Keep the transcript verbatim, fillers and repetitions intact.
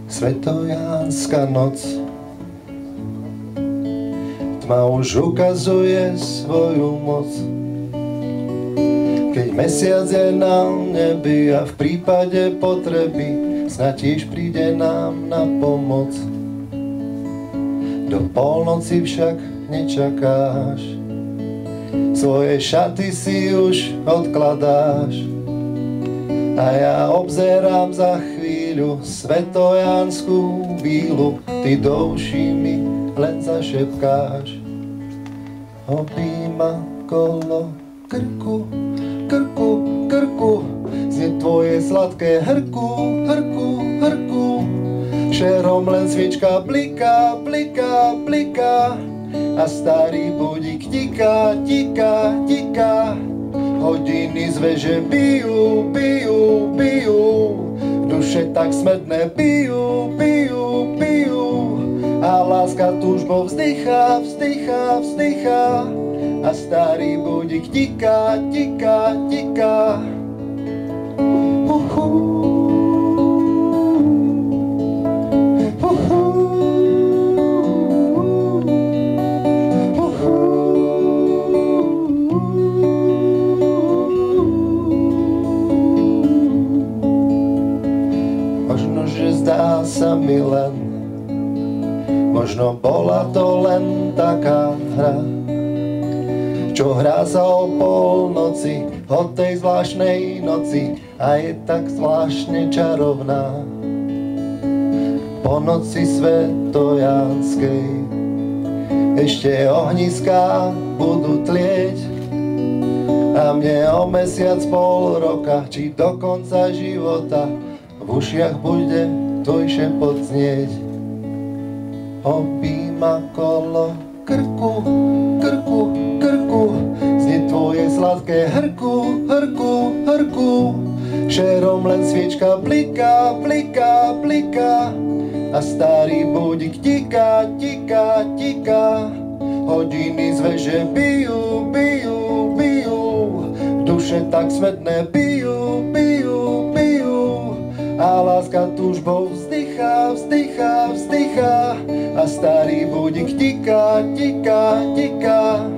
Svetojánska noc, tma už ukazuje svoju moc. Keď mesiac je na nebi a v prípade potreby snáď tiež príde nám na pomoc. Do polnoci však nečakáš, svoje šaty si už odkladáš. A ja obzerám za chvíľu svetojanskú vílu, ty do uší mi len zašepkáš. Objíma kolo krku, krku, krku, znie tvoje sladké hrku, hrku, hrku. Šerom len sviečka bliká, bliká, bliká a starý budík tiká, tiká, tiká. Hodiny z veže bijú, bijú, bijú, duše tak smedné bijú, bijú, bijú. A láska túžbou vzdychá, vzdychá, vzdychá a starý budík tiká, tiká, tiká. Uhu. Uhu. Možno, že zdá sa mi len, možno bola to len taká hra, čo hrá sa o polnoci, o tej zvláštnej noci a je tak zvláštne čarovná. Po noci svetojánskej ešte ohniská budú tlieť a mne o mesiac pol roka, či do konca života v ušiach bude tvoj šepot znieť. Objíma kolo krku, krku, krku, znie tvoje sladké hrku, hrku, hrku. Šerom len sviečka bliká, bliká, bliká a starý budík tiká, tiká, tiká. Hodiny z veže bijú, bijú, bijú, duše tak smedné bijú, bijú, bijú. A láska túžbou vzdychá, vzdychá, vzdychá a starý budík tiká, tiká, tiká.